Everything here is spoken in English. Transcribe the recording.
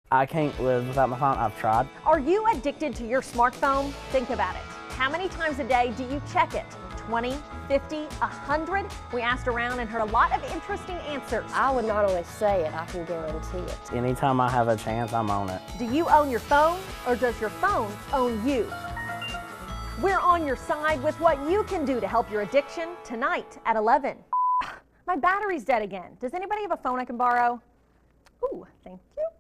I can't live without my phone. I've tried. Are you addicted to your smartphone? Think about it. How many times a day do you check it? 20, 50, 100? We asked around and heard a lot of interesting answers. I would not only say it, I can guarantee it. Anytime I have a chance, I'm on it. Do you own your phone, or does your phone own you? We're on your side with what you can do to help your addiction tonight at 11. My battery's dead again. Does anybody have a phone I can borrow? Ooh, thank you.